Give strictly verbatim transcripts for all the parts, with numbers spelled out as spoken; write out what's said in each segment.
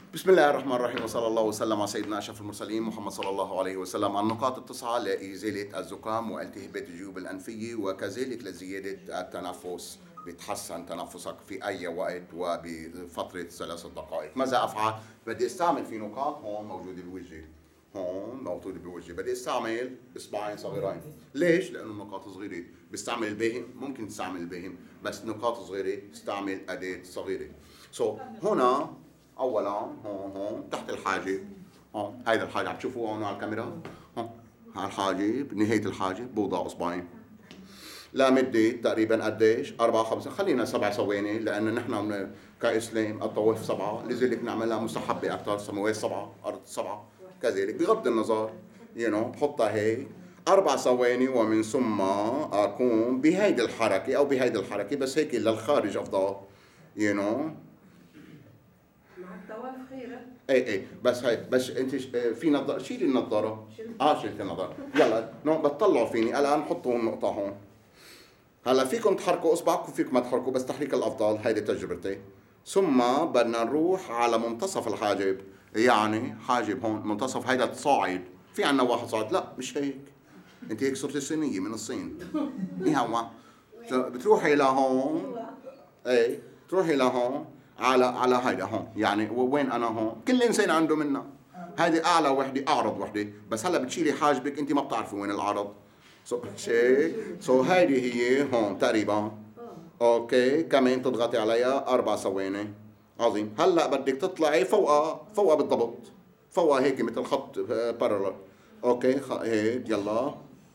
بسم الله الرحمن الرحيم، وصلى الله وسلم على سيدنا أشرف المرسلين محمد صلى الله عليه وسلم. النقاط التسعة لإزالة الزكام والتهابات الجيوب الأنفية، وكذلك لزيادة التنفس، بتحسن تنفسك في أي وقت وبفترة ثلاث دقائق. ماذا أفعل؟ بدي استعمل في نقاط هون موجودة بوجهي، هون موجودة بوجهي، بدي استعمل إصبعين صغيرين. ليش؟ لأنه النقاط صغيرة. بستعمل الباهم، ممكن تستعمل الباهم، بس نقاط صغيرة استعمل أداة صغيرة. سو so, هنا اولا هون هون تحت الحاجب، هون هيدا الحاجب عم تشوفوه هون على الكاميرا، هون على الحاجب، نهايه الحاجب بوضع اصبعين لمده تقريبا قديش؟ أربعة خمسة، خلينا سبع ثواني، لان نحن كاسلام الطواف سبعه، لذلك نعملها مستحبه اكثر، سماوات سبعه، ارض سبعه، كذلك بغض النظر يو نو بحطها هيك اربع ثواني، ومن ثم اقوم بهيدي الحركه او بهيدي الحركه، بس هيك للخارج افضل يو نو. الطواف خيرة. اي اي بس هاي بس انت في نظاره، شيلي النظاره. اه شيلت النظاره، يلا نو بتطلعوا فيني الان، حطوا النقطه هون. هلا فيكم تحركوا اصبعكم، فيكم ما تحركوا، بس تحريك الافضل، هيدي تجربتي. ثم بدنا نروح على منتصف الحاجب، يعني حاجب هون منتصف، هيدا تصاعد، في عنا واحد صاعد، لا مش هيك، انت هيك صرتي صينيه من الصين. ايه هو بتروحي لهون، اي تروحي لهون على على هيدا هون، يعني وين انا هون، كل انسان عنده منا، هذه اعلى وحده، اعرض وحده، بس هلا بتشيلي حاجبك انت ما بتعرفي وين العرض، سو شيك، سو هيدي هي هون تقريبا. اوكي كمان تضغطي عليها اربع ثواني. عظيم. هلا بدك تطلعي فوقها، فوقها بالضبط، فوقها هيك مثل خط بارلل. اوكي هيك يلا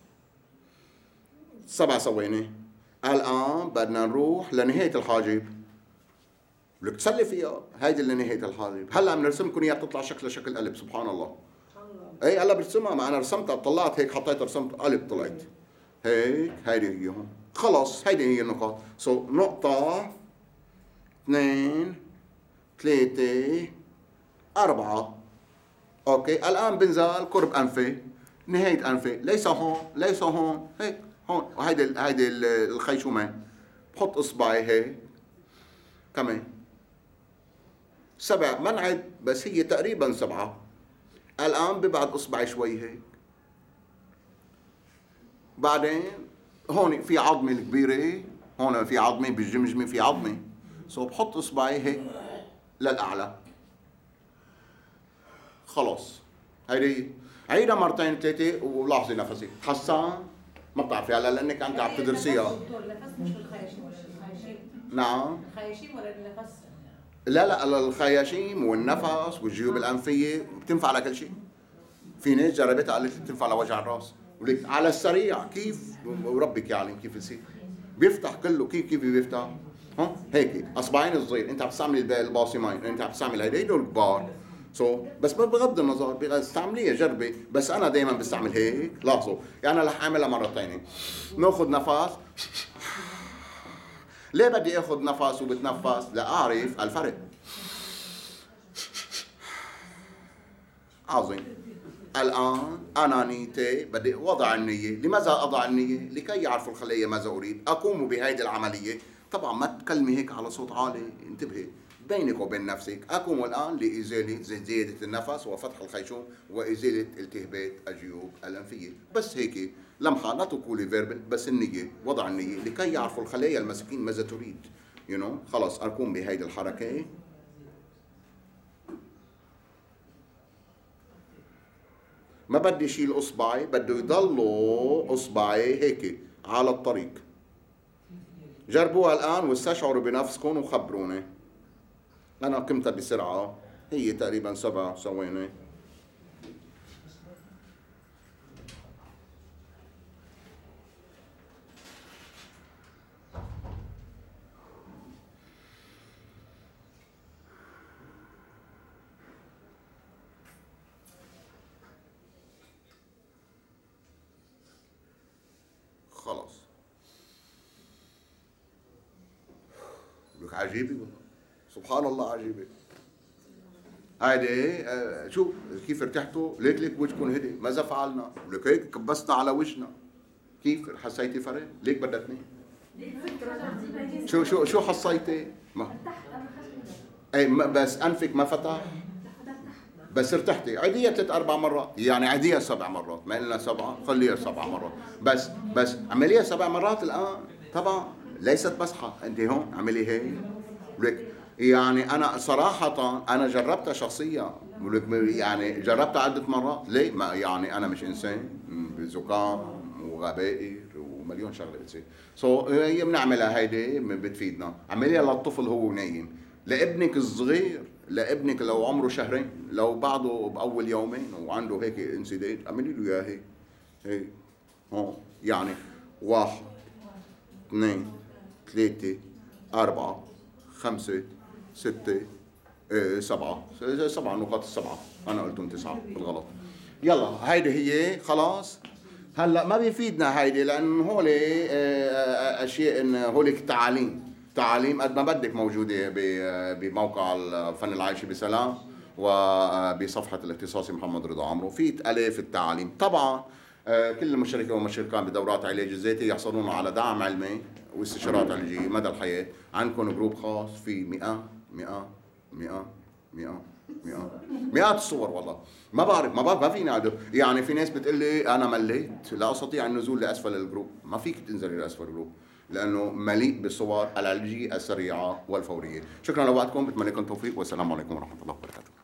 سبع ثواني. الان بدنا نروح لنهايه الحاجب، بدك تسلي فيها، هيدي اللي نهايه الحاجب. هلا بنرسم لكم اياها بتطلع شكلها شكل قلب، سبحان الله. اي هلا برسمها، ما انا رسمتها، طلعت هيك حطيت رسمت قلب طلعت هيك. هيدي هي هون، خلص هيدي هي النقاط. سو so, نقطة، اثنين، ثلاثة، أربعة. اوكي الآن بنزل قرب أنفي، نهاية أنفي، ليس هون ليس هون، هيك هون، وهيدي هيدي الخيشومين، بحط إصبعي هيك كمان سبع، منعد بس هي تقريبا سبعة. الآن ببعد إصبعي شوي هيك، بعدين هون في عظمة الكبيرة، هون في عظمة بالجمجمة، في عظمة، سو بحط إصبعي هيك للأعلى. خلاص هيدي عيدها مرتين ثلاثة ولاحظي نفسك تحسن. ما بتعرفي هلا لأنك أنت عم تدرسيها. النفس مش الخياشيم، الخياشيم نعم الخياشيم ولا النفس؟ لا لا الخياشيم والنفس والجيوب الأنفية بتنفع على كل شيء. في ناس جربتها قالت لي بتنفع لوجع الراس، ولك على السريع كيف وربك يعلم كيف يصير، بيفتح كله. كيف كيف بيفتح؟ ها هيك اصبعين صغير، انت عم تستعمل الباصمين، انت عم تستعمل هيدول الكبار. سو so, بس بغض النظر بستعمليها جربي، بس انا دائما بستعمل هيك. لاحظوا يعني انا رح اعملها مرتين. ناخذ نفس. ليه بدي اخذ نفس وبتنفس؟ لاعرف الفرق. عظيم. الآن أنا نيتي بدي وضع النية. لماذا أضع النية؟ لكي يعرفوا الخلية ماذا أريد. أقوم بهذه العملية. طبعا ما تكلمي هيك على صوت عالي، انتبهي بينك وبين نفسك. أقوم الآن لإزالة زيادة النفس وفتح الخيشوم وإزالة التهابات الجيوب الأنفية. بس هيك لمحة، لا تقولي فيربل، بس النية، وضع النية لكي يعرفوا الخلايا المسكين ماذا تريد. يو you know? خلاص أقوم بهذه الحركة. ما بدي شيل اصبعي، بده يضلوا اصبعي هيك على الطريق. جربوها الان واستشعروا بنفسكم وخبروني. انا قمتها بسرعه، هي تقريبا سبع ثواني. خلاص لك عجيبة، سبحان الله عجيبة. هيدي آه شوف كيف ارتحتوا، ليك ليك وجهكم هدي. ماذا فعلنا؟ لك هيك كبسنا على وجهنا. كيف حسيتي فرق؟ ليك بدها اثنين. شو شو شو حسيتي؟ ما اي بس انفك ما فتح. بس ارتحتي، عيديها ثلاث اربع مرات، يعني عيديها سبع مرات، ما قلنا سبعه خليها سبع مرات، بس بس اعمليها سبع مرات الان. طبعا ليست مسحه، انت هون اعملي هيك لك. يعني انا صراحه انا جربتها شخصيا، يعني جربتها عده مرات. ليه؟ ما يعني انا مش انسان بزكام وغبائر ومليون شغله بتصير. سو هي بنعملها هيدي بتفيدنا. اعمليها للطفل هو نايم، لابنك الصغير، لابنك لو عمره شهرين، لو بعده باول يومين وعنده هيك انسداد اعملي له اياها هيك هيك هون. يعني واحد اثنين ثلاثة أربعة خمسة ستة إيه سبعة، سبعة نقاط السبعة، أنا قلتهم تسعة بالغلط. يلا هيدي هي خلاص. هلا ما بيفيدنا هيدي لأن هول أشياء، إن هولك تعاليم، تعاليم قد ما بدك موجودة بموقع الفن العايشي بسلام وبصفحة الاختصاصي محمد رضا عمرو، في آلاف التعاليم. طبعا كل المشتركين والمشتركان بدورات علاج الذاتي يحصلون على دعم علمي واستشارات علاجية مدى الحياة. عندكم جروب خاص في مئات مئات مئات مئات مئات مئات الصور. والله ما بعرف ما بعرف ما فيني أعرف. يعني في ناس بتقول لي أنا مليت لا أستطيع النزول لأسفل الجروب. ما فيك تنزلي لأسفل الجروب لأنه مليء بالصور العلاجية السريعة والفورية. شكرا لوقتكم، بتمنى لكم التوفيق والسلام عليكم ورحمة الله وبركاته.